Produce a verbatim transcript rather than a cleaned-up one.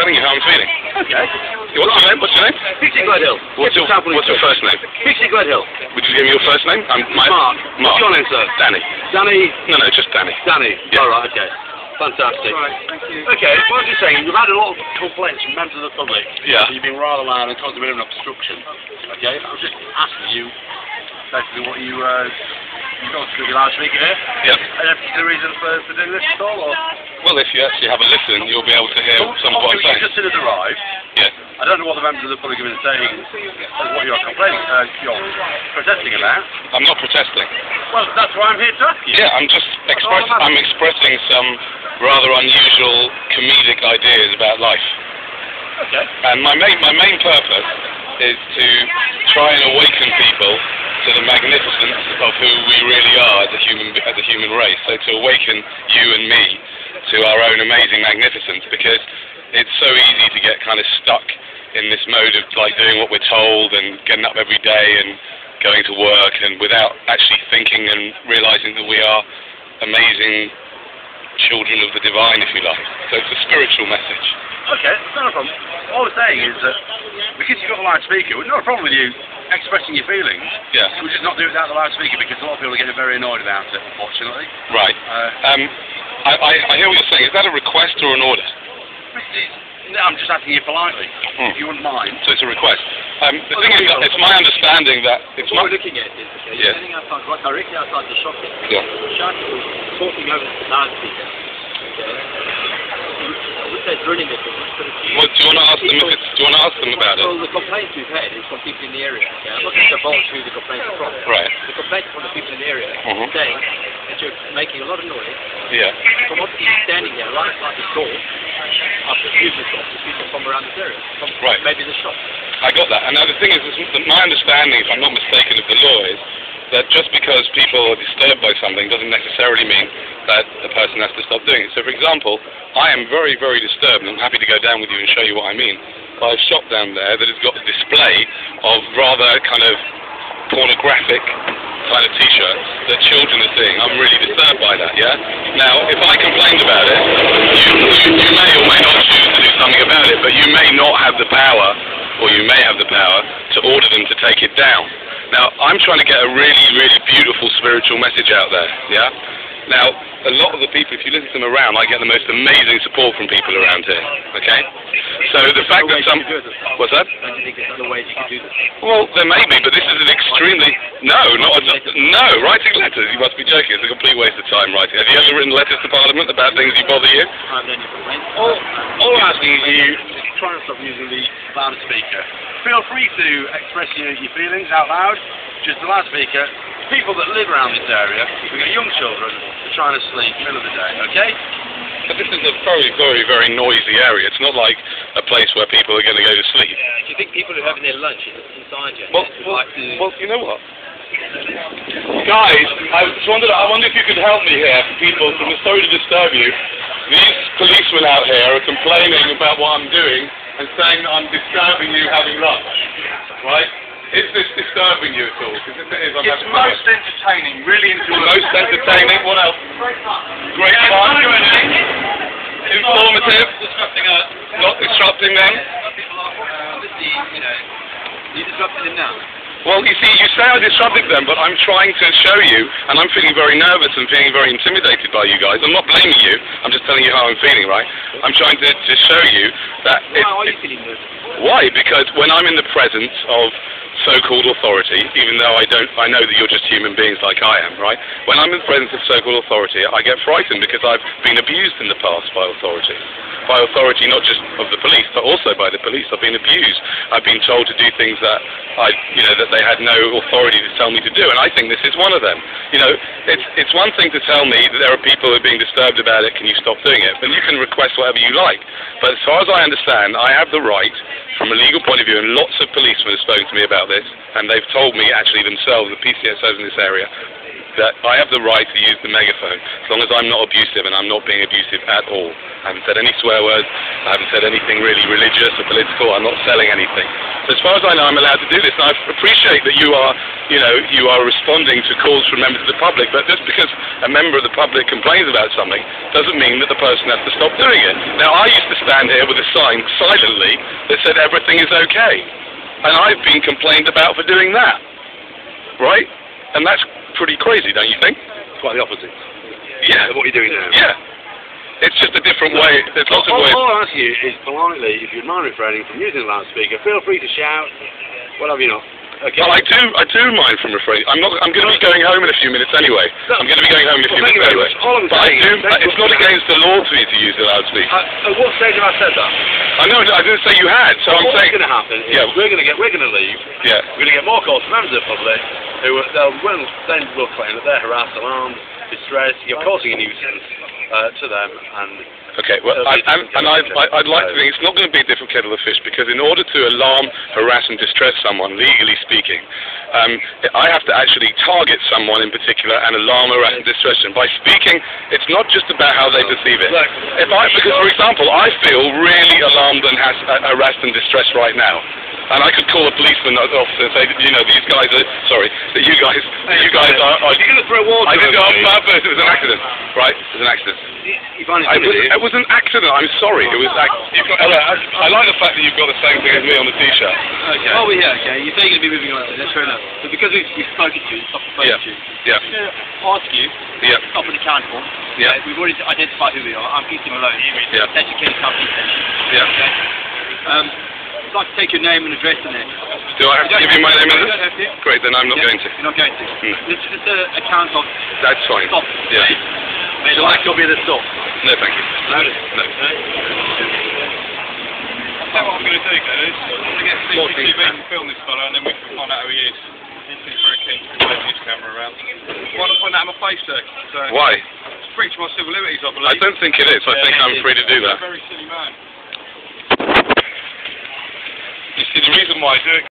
telling you how I'm feeling. Okay. What's your name? What's your name? Pixie Gledhill. What's your, what's your first name? Pixie Gledhill. Would you give me your first name? I'm my, Mark. Mark. What's your name, sir? Danny. Danny. No, no, just Danny. Danny. Yeah. All right. Okay. Fantastic. Right, thank you. Okay, what I was just saying, we've had a lot of complaints from members of the public. Yeah. You've been rather loud and caused a bit of an obstruction. Okay, I was just asking you, basically, what you, uh, you got to do with the loudspeaker here? Yeah. Any particular reason for, for doing this at all, or? Well, if you actually have a listen, you'll be able to hear Well, some of what I'm you saying. just did arrive. Yeah. I don't know what the members of the public have been saying, as what you're complaining, uh, you're protesting about. I'm not protesting. Well, that's why I'm here to ask you. Yeah, I'm just express I'm expressing some rather unusual comedic ideas about life. Okay. And my main my main purpose is to try and awaken people to the magnificence of who we really are as a human as a human race. So to awaken you and me to our own amazing magnificence, because it's so easy to get kind of stuck in this mode of like doing what we're told and getting up every day and going to work, and without actually thinking and realizing that we are amazing children of the divine, if you like. So it's a spiritual message. Okay, not a problem. All I'm saying is that because you've got the loudspeaker, we've not a problem with you expressing your feelings. Yeah. We'll just not do it without the loudspeaker because a lot of people are getting very annoyed about it, unfortunately. Right. Uh, Um, I, I, I hear what you're saying. Is that a request or an order? No, I'm just asking you politely, Hmm. if you wouldn't mind. So it's a request. Um, the thing is, that it's my understanding that it's What my... we're looking at is, okay, Yes. you're standing outside, right directly outside the shop here. Yeah. Shouting or talking over the loudspeaker. Okay. I would say drilling it, but it's... Well, do you want to ask them if it's, do you want to ask them about it? Well, the complaints we've had is from people in the area. Okay? I'm not going to divulge who the complaints are from. Right. The complaints from the people in the area Mhm. saying that you're making a lot of noise. Yeah. From what you're standing there right outside the door, after using the people from around this area, from Right. maybe the shop. I got that. And now the thing is, is that my understanding, if I'm not mistaken, of the law is that just because people are disturbed by something doesn't necessarily mean that a person has to stop doing it. So, for example, I am very, very disturbed, and I'm happy to go down with you and show you what I mean, by a shop down there that has got a display of rather kind of pornographic kind of T-shirts that children are seeing. I'm really disturbed by that, yeah? Now, if I complained about it, you, you, you may or may not choose to do something about it, but you may not have the power, or you may have the power, to order them to take it down. Now, I'm trying to get a really, really beautiful spiritual message out there, yeah? Now, a lot of the people, if you listen to them around, I get the most amazing support from people around here, okay? So the fact that some... What's that? Don't you think there's other ways you can do this? Well, there may be, but this is an extremely... No, not a... No, writing letters, you must be joking. It's a complete waste of time writing. Have you ever written letters to Parliament about things that bother you? I haven't any complaints. All, all I'm asking is you try and stop using the loudspeaker. Feel free to express your, your feelings out loud. Just the loudspeaker. People that live around this area, we've got young children, are trying to sleep middle of the day, okay? But this is a very, very, very noisy area. It's not like a place where people are going to go to sleep. Do you think people who are having their lunch inside you Well, would well, like to... well, you know what? Guys, I just wondered, I wonder if you could help me here, people, from the sorry to disturb you. These policemen out here are complaining about what I'm doing and saying that I'm disturbing you having lunch, right? Is this disturbing you at all? Because if it is, I'm It's having most entertaining, really enjoyable. most entertaining. What else? Great fun. Informative. Disrupting us. Not disrupting them. Obviously, you know, you disrupted him now. Well, you see, you say I disrupted them, but I'm trying to show you, and I'm feeling very nervous and feeling very intimidated by you guys. I'm not blaming you. I'm just telling you how I'm feeling, right? I'm trying to, to show you that... Why it, are you it, feeling nervous? Why? Because when I'm in the presence of so-called authority, even though I don't, I know that you're just human beings like I am, right? When I'm in the presence of so-called authority, I get frightened because I've been abused in the past by authority. By authority, not just of the police, but also by the police. I've been abused. I've been told to do things that I, you know, that they had no authority to tell me to do, and I think this is one of them. You know, it's it's one thing to tell me that there are people who are being disturbed about it. Can you stop doing it? But you can request whatever you like. But as far as I understand, I have the right, from a legal point of view, and lots of policemen have spoken to me about this, and they've told me actually themselves, the P C S Os in this area, that I have the right to use the megaphone as long as I'm not abusive, and I'm not being abusive at all. I haven't said any swear words, I haven't said anything really religious or political, I'm not selling anything. So as far as I know, I'm allowed to do this, and I appreciate that you are, you know, you are responding to calls from members of the public, but just because a member of the public complains about something doesn't mean that the person has to stop doing it. Now, I used to stand here with a sign silently that said everything is okay, and I've been complained about for doing that, right? And that's pretty crazy, don't you think? Quite the opposite. Yeah. Of what you're doing now. Yeah. It's just a different way. There's lots all, of ways. All I ask you is politely, if you mind refraining from using the loudspeaker, feel free to shout, whatever you know. Okay. Well, I do, I do mind from refraining. I'm not. I'm going to be going home in a few minutes anyway. No. I'm going to be going home in a few Well, minutes anyway. All I'm but I saying do. is, It's not against the law for me to use the loudspeaker. Uh, at what stage have I said that? I know. I didn't say you had. So I'm What's saying. going to happen is Yeah. we're going to get, we're going to leave. Yeah. We're going to get more calls from members of the public who will, they'll, will, then will claim that they're harassed, alarmed, distressed. You're causing a nuisance uh, to them, and. Okay, well, I, I'm, and I'd, I'd like to think it's not going to be a different kettle of fish, because in order to alarm, harass and distress someone, legally speaking, um, I have to actually target someone in particular and alarm, harass and distress them. By speaking, it's not just about how they perceive it. If I, because, for example, I feel really alarmed and has, uh, harassed and distressed right now. And I could call a policeman officer and say, you know, these guys are, sorry, that you guys, that you guys are, are you're going to throw water. I did it on purpose, it was an accident, right? It was an accident. You find it I funny, was, do you? it was an accident, I'm sorry, it was ac you've got, I, I like the fact that you've got the same thing as me on the t-shirt. Okay. Oh, well, yeah, okay. You say you're going to be moving on. That's fair enough. But because we've, we've spoken to you, stopped spoken Yeah. to you, Yeah. I'm going to ask you, Yeah. stop an account form. Yeah. Uh, we've already identified who we are. I'm Peter Malone. Yeah. Educated company. Yeah. Okay. Um, I'd like to take your name and address and name. Do I have to give you my name and You don't address? have to. Great, then I'm not Yeah, going to. You're not going to. Hmm. This is just an account of That's fine. stop. Yeah. May the light be the stop. No, thank you. No. No. I think what I'm going to do, guys, I'm going to get C C T V and film this fella, and then we can find out who he is. He's very keen to wave his camera around. I want to point out my face, sir. So Why? it's a breach of my civil liberties, I believe. I don't think it is. I think I'm free to do that. He's a very silly man. You see, the reason why I do it